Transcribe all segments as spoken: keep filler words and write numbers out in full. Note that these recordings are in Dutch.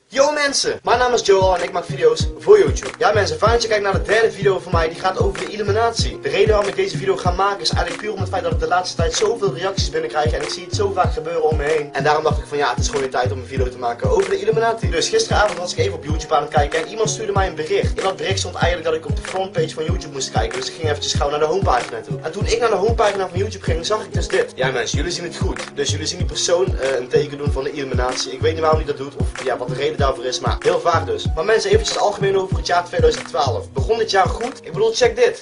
Yo mensen, mijn naam is Joel en ik maak video's voor YouTube. Ja mensen, fijn dat je kijkt naar de derde video van mij, die gaat over de Illuminati. De reden waarom ik deze video ga maken is eigenlijk puur om het feit dat ik de laatste tijd zoveel reacties binnenkrijg en ik zie het zo vaak gebeuren om me heen. En daarom dacht ik van ja, het is gewoon weer tijd om een video te maken over de Illuminati. Dus gisteravond was ik even op YouTube aan het kijken en iemand stuurde mij een bericht. In dat bericht stond eigenlijk dat ik op de frontpage van YouTube moest kijken, dus ik ging eventjes gauw naar de homepagina toe. En toen ik naar de homepagina van YouTube ging, zag ik dus dit. Ja mensen, jullie zien het goed. Dus jullie zien die persoon uh, een teken doen van de Illuminati. Ik weet niet waarom hij dat doet of ja, wat de reden daarvoor is, maar heel vaag dus. Maar mensen, eventjes algemeen over het jaar tweeduizend twaalf. Begon dit jaar goed? Ik bedoel, check dit.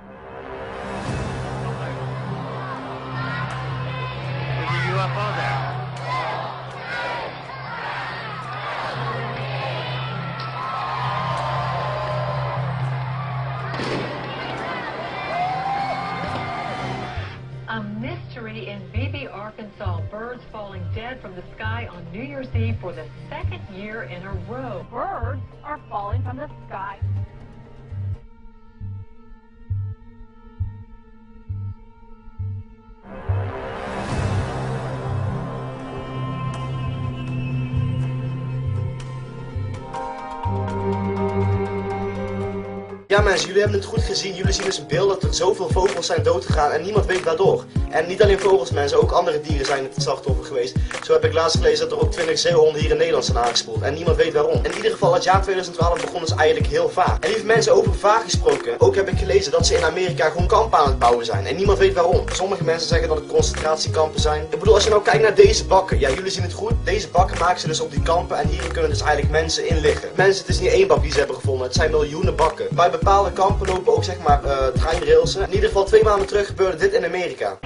A mystery in Beebe, Arkansas. Birds falling dead from the sky on New Year's Eve for the second year in a row. Birds are falling from the sky. Ja mensen, jullie hebben het goed gezien. Jullie zien dus een beeld dat er zoveel vogels zijn doodgegaan en niemand weet waardoor. En niet alleen vogels mensen, ook andere dieren zijn het slachtoffer geweest. Zo heb ik laatst gelezen dat er ook twintig zeehonden hier in Nederland zijn aangespoeld. En niemand weet waarom. In ieder geval, het jaar tweeduizend twaalf begon dus eigenlijk heel vaag. En lieve mensen, over vaag gesproken. Ook heb ik gelezen dat ze in Amerika gewoon kampen aan het bouwen zijn. En niemand weet waarom. Sommige mensen zeggen dat het concentratiekampen zijn. Ik bedoel, als je nou kijkt naar deze bakken. Ja, jullie zien het goed. Deze bakken maken ze dus op die kampen. En hierin kunnen dus eigenlijk mensen in liggen. Mensen, het is niet één bak die ze hebben gevonden. Het zijn miljoenen bakken. Bij bepaalde kampen lopen ook zeg maar uh, treinrailsen. In ieder geval twee maanden terug gebeurde dit in Amerika.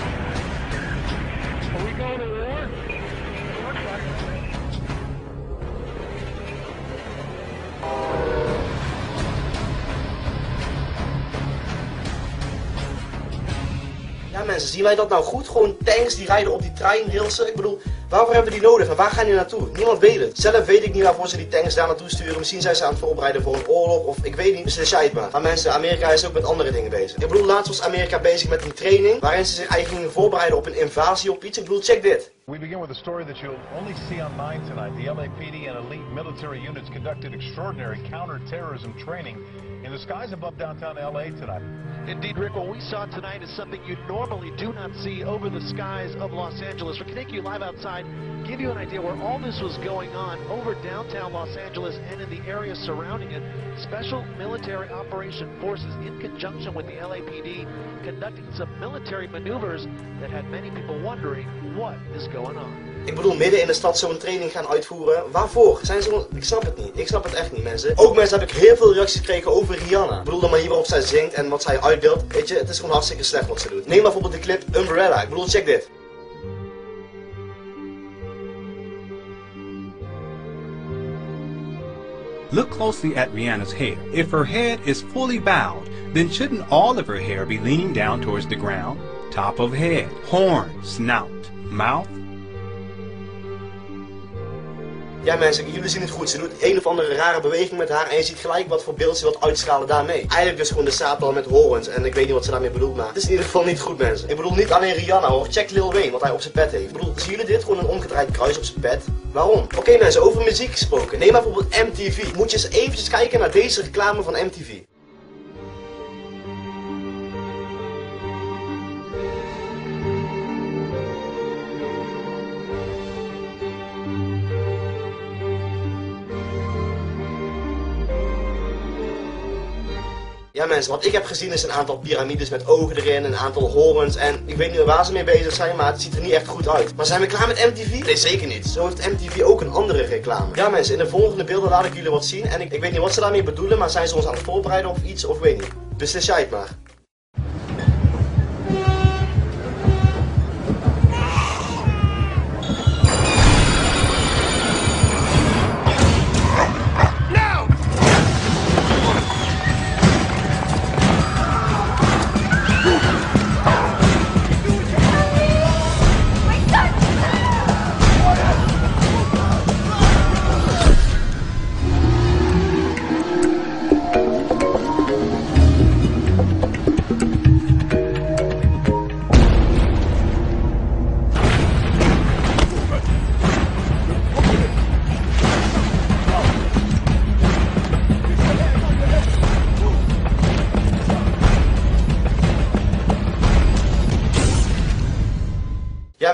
Ja mensen, zien wij dat nou goed? Gewoon tanks die rijden op die treinrailsen. Ik bedoel, waarvoor hebben we die nodig en waar gaan die naartoe? Niemand weet het. Zelf weet ik niet waarvoor ze die tanks daar naartoe sturen. Misschien zijn ze aan het voorbereiden voor een oorlog of ik weet niet. Dus de shit maar. Maar mensen, Amerika is ook met andere dingen bezig. Ik bedoel, laatst was Amerika bezig met een training waarin ze zich eigenlijk gingen voorbereiden op een invasie op iets. Ik bedoel, check dit. We begin with a story that you'll only see online tonight. The L A P D and elite military units conducted extraordinary counterterrorism training in the skies above downtown L A tonight. Indeed, Rick, what we saw tonight is something you normally do not see over the skies of Los Angeles. We can take you live outside, give you an idea where all this was going on over downtown Los Angeles and in the area surrounding it. Special military operation forces in conjunction with the L A P D conducting some military maneuvers that had many people wondering what is going on. Ik bedoel, midden in de stad zo'n training gaan uitvoeren. Waarvoor? Zijn ze... Ik snap het niet. Ik snap het echt niet, mensen. Ook mensen heb ik heel veel reacties gekregen over Rihanna. Ik bedoel, de manier waarop zij zingt en wat zij uitbeeldt. Weet je, het is gewoon hartstikke slecht wat ze doet. Neem bijvoorbeeld de clip Umbrella. Ik bedoel, check dit. Look closely at Rihanna's hair. If her head is fully bowed, then shouldn't all of her hair be leaning down towards the ground? Top of head, horn, snout, mouth. Ja mensen, jullie zien het goed. Ze doet een of andere rare beweging met haar en je ziet gelijk wat voor beeld ze wilt uitstralen daarmee. Eigenlijk dus gewoon de Satan met horens en ik weet niet wat ze daarmee bedoelt, maar het is in ieder geval niet goed mensen. Ik bedoel niet alleen Rihanna hoor, check Lil Wayne wat hij op zijn pet heeft. Ik bedoel, zien jullie dit? Gewoon een omgedraaid kruis op zijn pet. Waarom? Oké okay, mensen, over muziek gesproken. Neem maar bijvoorbeeld M T V. Moet je eens eventjes kijken naar deze reclame van M T V. Ja mensen, wat ik heb gezien is een aantal piramides met ogen erin, een aantal horens en ik weet niet waar ze mee bezig zijn, maar het ziet er niet echt goed uit. Maar zijn we klaar met M T V? Nee, zeker niet. Zo heeft M T V ook een andere reclame. Ja mensen, in de volgende beelden laat ik jullie wat zien en ik, ik weet niet wat ze daarmee bedoelen, maar zijn ze ons aan het voorbereiden of iets of weet niet. Dus de shit maar.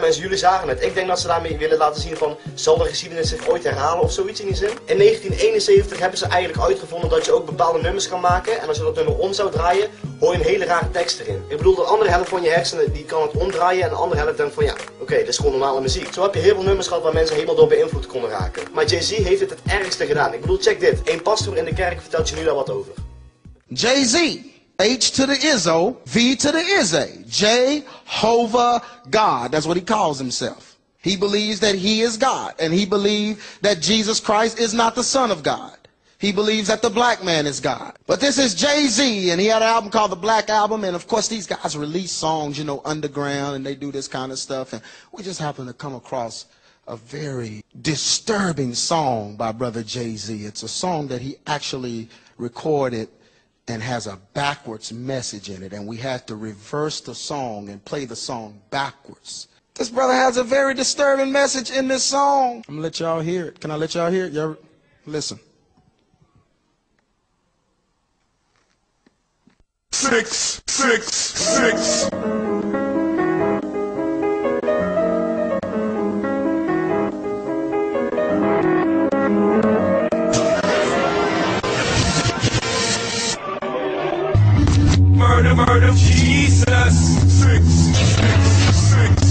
mensen, jullie zagen het. Ik denk dat ze daarmee willen laten zien van, zal de geschiedenis zich ooit herhalen of zoiets in die zin. In negentien eenenzeventig hebben ze eigenlijk uitgevonden dat je ook bepaalde nummers kan maken. En als je dat nummer om zou draaien, hoor je een hele rare tekst erin. Ik bedoel, de andere helft van je hersenen die kan het omdraaien en de andere helft denkt van ja, oké, okay, dit is gewoon normale muziek. Zo heb je heel veel nummers gehad waar mensen helemaal door beïnvloed konden raken. Maar Jay-Z heeft het het ergste gedaan. Ik bedoel, check dit. Een pastoor in de kerk vertelt je nu daar wat over. Jay-Z. H to the Izzo, V to the Izzy. Jehovah God. That's what he calls himself. He believes that he is God. And he believes that Jesus Christ is not the Son of God. He believes that the black man is God. But this is Jay-Z, and he had an album called the Black Album, and of course these guys release songs, you know, underground, and they do this kind of stuff, and we just happen to come across a very disturbing song by Brother Jay-Z. It's a song that he actually recorded and has a backwards message in it, and we had to reverse the song and play the song backwards. This brother has a very disturbing message in this song. I'm gonna let y'all hear it. Can I let y'all hear it? Y'all listen. Six, six, six. Murder, murder, Jesus. Six, six, six.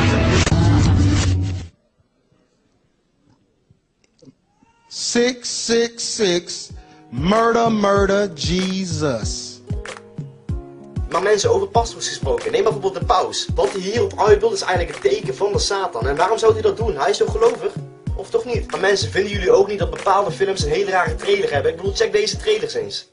Six, six, six. Murder, murder, Jesus. Maar mensen, over pastoors gesproken, neem bijvoorbeeld de paus. Wat hij hierop uitbeeldt is eigenlijk het teken van de Satan. En waarom zou hij dat doen? Hij is toch gelovig? Of toch niet? Maar mensen, vinden jullie ook niet dat bepaalde films een hele rare trailer hebben? Ik bedoel, check deze trailers eens.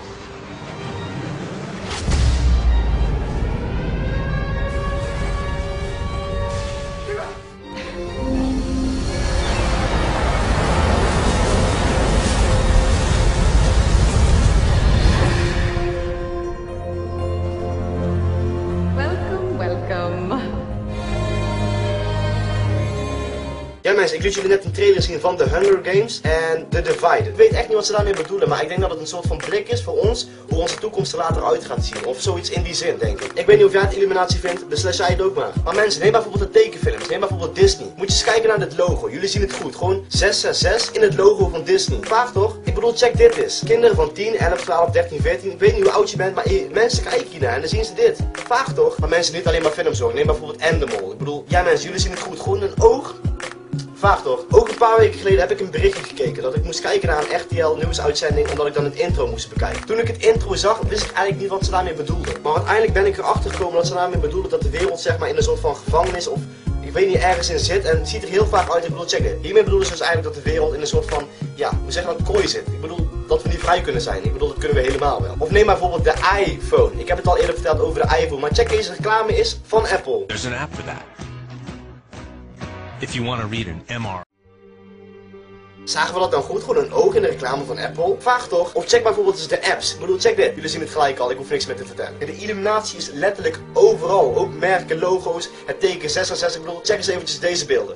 Ja mensen, ik liet jullie net een trailer zien van The Hunger Games en The Divided. Ik weet echt niet wat ze daarmee bedoelen, maar ik denk dat het een soort van blik is voor ons hoe onze toekomst er later uit gaat zien. Of zoiets in die zin, denk ik. Ik weet niet of jij het Illuminatie vindt, beslis jij het ook maar. Maar mensen, neem bijvoorbeeld de tekenfilms, neem bijvoorbeeld Disney. Moet je eens kijken naar dit logo, jullie zien het goed. Gewoon zes zes zes in het logo van Disney. Vaag toch? Ik bedoel, check dit eens. Kinderen van tien, elf, twaalf, dertien, veertien, ik weet niet hoe oud je bent, maar mensen kijken hiernaar en dan zien ze dit. Vaag toch? Maar mensen, niet alleen maar films hoor. Neem bijvoorbeeld Endemol. Ik bedoel, ja mensen, jullie zien het goed. Gewoon een oog. Vaag toch? Ook een paar weken geleden heb ik een berichtje gekeken dat ik moest kijken naar een R T L nieuwsuitzending omdat ik dan het intro moest bekijken. Toen ik het intro zag, wist ik eigenlijk niet wat ze daarmee bedoelden. Maar uiteindelijk ben ik erachter gekomen dat ze daarmee bedoelden dat de wereld zeg maar in een soort van gevangenis of ik weet niet ergens in zit en het ziet er heel vaak uit. Ik bedoel, check dit. Hiermee bedoelen ze dus eigenlijk dat de wereld in een soort van, ja, hoe zeg je dat, kooi zit. Ik bedoel, dat we niet vrij kunnen zijn. Ik bedoel, dat kunnen we helemaal wel. Of neem maar bijvoorbeeld de iPhone. Ik heb het al eerder verteld over de iPhone, maar check deze reclame is van Apple. There's an app for that. If you want to read an M R. Zagen we dat dan goed? Gewoon een oog in de reclame van Apple? Vaag toch? Of check bijvoorbeeld eens de apps. Ik bedoel, check dit. Jullie zien het gelijk al, ik hoef niks meer te vertellen. De Illuminatie is letterlijk overal. Ook merken, logo's, het teken zes zes zes. Ik bedoel, check eens eventjes deze beelden.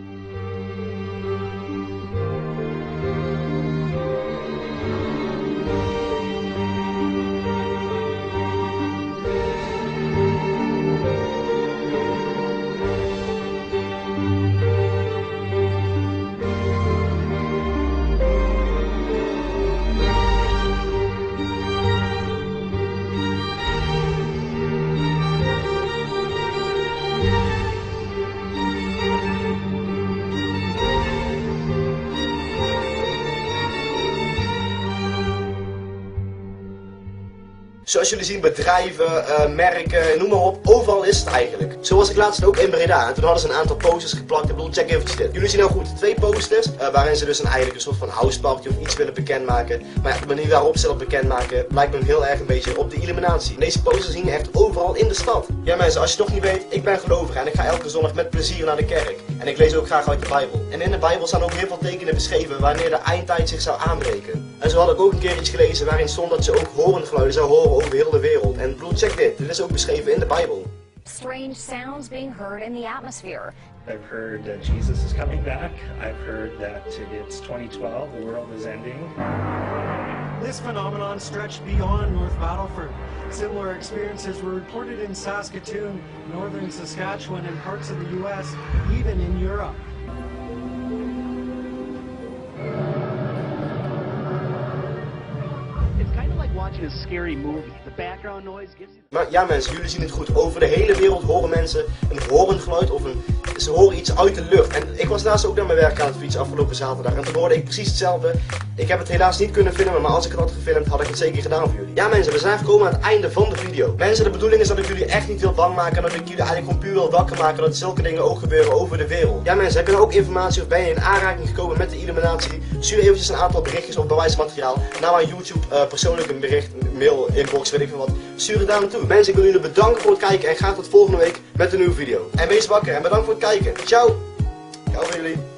Zoals jullie zien, bedrijven, uh, merken, noem maar op, overal is het eigenlijk. Zo was ik laatst ook in Breda en toen hadden ze een aantal posters geplakt. Ik bedoel, check eventjes dit. Jullie zien nou goed, twee posters uh, waarin ze dus een, eigenlijk een soort van houseparty of iets willen bekendmaken. Maar ja, de manier waarop ze dat bekendmaken lijkt me heel erg een beetje op de Illuminatie. En deze posters zien echt overal in de stad. Ja mensen, als je het toch niet weet, ik ben gelovig en ik ga elke zondag met plezier naar de kerk. En ik lees ook graag uit de Bijbel. En in de Bijbel staan ook heel veel tekenen beschreven wanneer de eindtijd zich zou aanbreken. En zo had ik ook een keer iets gelezen waarin stond dat ze ook horengeluiden zou horen over heel de wereld. En bedoel, check dit. Dit is ook beschreven in de Bijbel. Strange sounds being heard in the atmosphere. I've heard that Jesus is coming back. I've heard that it's twenty twelve, the world is ending. This phenomenon stretched beyond North Battleford. Similar experiences were reported in Saskatoon, northern Saskatchewan, and parts of the U S, even in Europe. It's kind of like watching a scary movie. The background noise gives you... Maar ja mensen, jullie zien het goed. Over de hele wereld horen mensen een horend geluid of een... Ze horen iets uit de lucht. En ik was laatst ook naar mijn werk aan het fietsen afgelopen zaterdag. En toen hoorde ik precies hetzelfde. Ik heb het helaas niet kunnen filmen, maar als ik het had gefilmd, had ik het zeker gedaan voor jullie. Ja mensen, we zijn gekomen aan het einde van de video. Mensen, de bedoeling is dat ik jullie echt niet wil bang maken. En dat ik jullie eigenlijk gewoon puur wil wakker maken dat zulke dingen ook gebeuren over de wereld. Ja mensen, heb je nou ook informatie of ben je in aanraking gekomen met de Illuminati? Stuur eventjes een aantal berichtjes of bewijsmateriaal naar mijn YouTube uh, persoonlijk een bericht, mail, inbox, weet ik veel wat. Stuur het daar naartoe. Mensen, ik wil jullie bedanken voor het kijken en graag tot volgende week met een nieuwe video. En wees wakker en bedankt voor het kijken. Ciao! Ciao voor jullie.